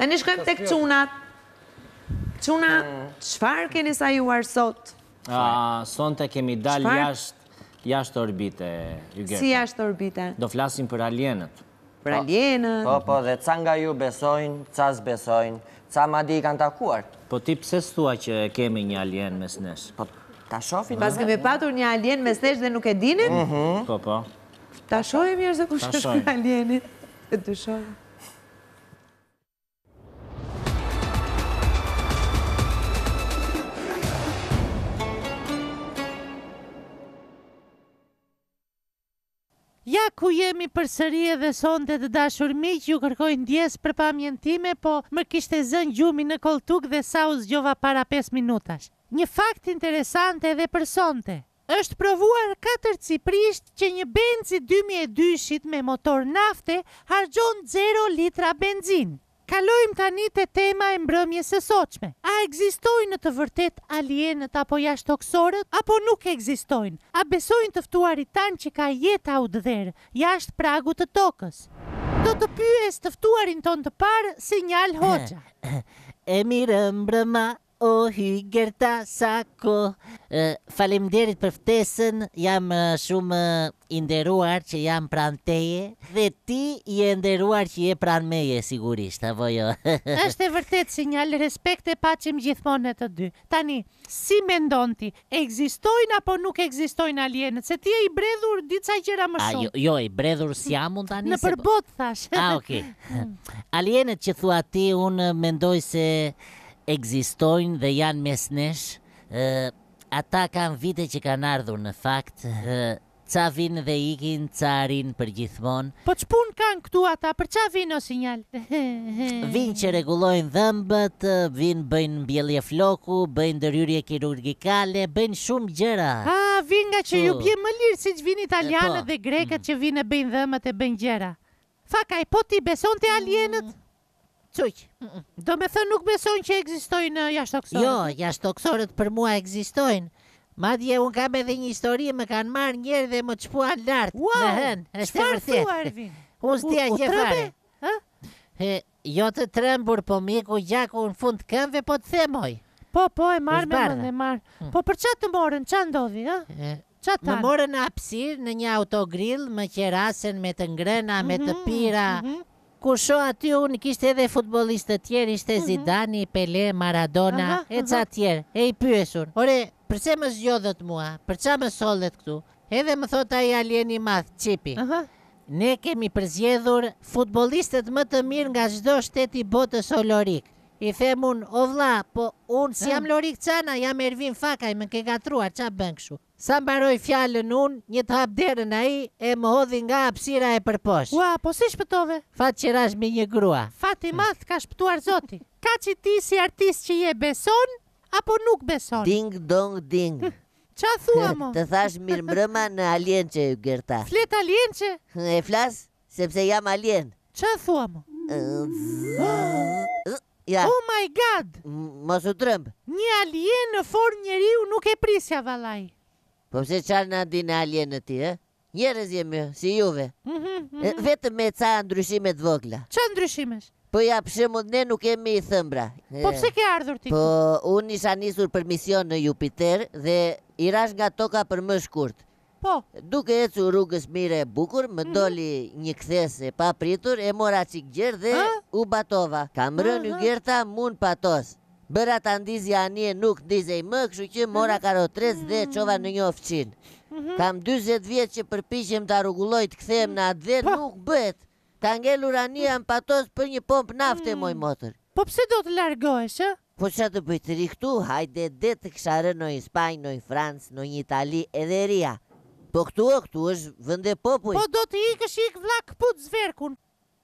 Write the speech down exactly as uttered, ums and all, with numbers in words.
Tani shkojmë tek çunat. Çuna, çfarë keni sajuar sot? Sonte kemi dal jashtë jashtë orbite, Ygerta. Si jashtë orbite? Do flasim për alienët. Për alienët? Po, po, dhe ca nga ju besojnë, ca s'besojnë, ca madje i kanë takuar. Po ti pse s'thua që kemi një alien mes nesh? Po, ta shohin. Pas kemi patur një alien mes nesh dhe nuk e dinim? Po, po. Ta shohim mirë se kush është alieni. Të shohim. Ja ku jemi përsëri edhe sonte të dashur miq, ju kërkoj ndjes për pamjen time, po më kishte zënë gjumi në koltuk dhe sa u zgjova para pesë minutash. Një fakt interesant edhe për sonte. Është provuar katërciprisht që një Benzi dy mijë e dyshit me motor nafte harxhon zero litra benzin. Kalojmë tani te tema e mbrëmjes së sotshme. A ekzistojnë në të vërtet alienët apo jashtëtokësorët, apo nuk ekzistojnë? A besojnë të ftuarit tanë që ka jetë audhër jashtë pragut të tokës? Do të pyes të ftuarin ton të parë, Sinjal Hoxha. E mirë mbrëma, o Ygerta Sako. Faleminderit për ftesën, jam shumë i nderuar që jam pranë teje, dhe ti je nderuar që je pranë meje sigurisht, apo jo? Është e vërtet, Sinjal, respekt e paqim gjithmonë të dy. Tani, si mendon ti, ekzistojnë apo nuk ekzistojnë alienët? Se ti je i bredhur dica gjëra më shumë. A, jo, jo, i bredhur si jam unë tani? Në përbot, thash. A, okej. Alienët që thua ti, unë mendoj se ekzistojnë dhe janë mes nesh. Ata kanë vite që kanë ardhur në fakt. Ca vinë dhe ikin, ca rinë për gjithmonë. Po ç'pun kanë këtu ata, për qa vinë o Sinjal? Vinë që rregullojnë dhëmbët, vinë bëjnë mbjellje floku, bëjnë ndërhyrje kirurgikale, bëjnë shumë gjëra. A, vinë nga që ju bje më lirë si që vinë italianët dhe grekët që vinë e bëjnë dhëmbët e bëjnë gjëra. Fakaj, po ti beson të alienët? Cuq. Do me thënë nuk besojnë që ekzistojnë jashtëtokësorët? Jo, jashtëtokësorët për mua ekzistojnë. Madje unë kam edhe një histori, më kanë marrë njerë dhe më çpuan lartë. Wow, çfarë thua Ervin? Unë s'dija gjë fare. Jo të trembur, po miku gjaku në fund këmbëve, po të themoj. Po, po, e marrë me mëndë, e marrë. Po për qatë të morën, qa ndodhi, ha? Më morën në hapësirë në një autogrill, më qerasen me të ngrëna, me të pira. Kur shoh aty unë kishte edhe futbollistë të tjerë, ishte Zidane, Pelé, Maradona, e ca tjerë. E i pyesur, ore, përse më zgjodhët mua, për qa më sollet këtu? Edhe më thot ai alieni i madh, Qipi. Ne kemi përzgjedhur futbollistët më të mirë nga çdo shtet i botës olorik. I them unë, o vlla, po unë si jam Lorik Cana, jam Ervin Fakaj, më ke gatruar, qa bën kështu? Sa mbaroj fjalën unë, një të hap derën ai, e më hodhi nga hapësira e përposh. Ua, po si shpëtove? Fat që rash me një grua. Fati madh ka shpëtuar Zoti. Ka që ti si artist që je beson, apo nuk beson? Ding dong ding. Qa thua mo? Të thash mirë mbrëma në alienqe, Ygerta. Flet alienqe? E flas, sepse jam alien. Qa thua mo? Ja. Oh my god! Mos u trëmb. Një alien në formë njeriu nuk e prisja vallaj. Po pse çfarë na dinë alienët ti, e? Njerëz jemi, si juve. Vetëm me ca ndryshime të vogla. Qa ndryshimesh? Po ja, për shembull, ne nuk kemi thëmbra. Po pse ke ardhur ti? Po unë isha nisur për mision në Jupiter dhe i rash nga toka për më shkurt. Po. Duke ecur rrugës mire e bukur, më doli një kthes e papritur, e mora çik gjerë dhe u batova. Kam rënë Ygerta mun patos. Bëra ta ndizja anje nuk ndizej më, kështu që mora karotres dhe çova në një ofçin. Kam dyzet vjet që përpiqem ta rregulloj të kthehem në atë dhe nuk bëhet. Ta ngelur anja në patos për një pomp nafte moj motër. Po pse do të largohesh, ë? Po ç'a të bëj të ri këtu? Hajde det të kisha rënë në Spanjë, në Francë, në Itali edhe ria. Po këtu, këtu është vend e popull. Po do të ikësh ik vlla kput zverkun.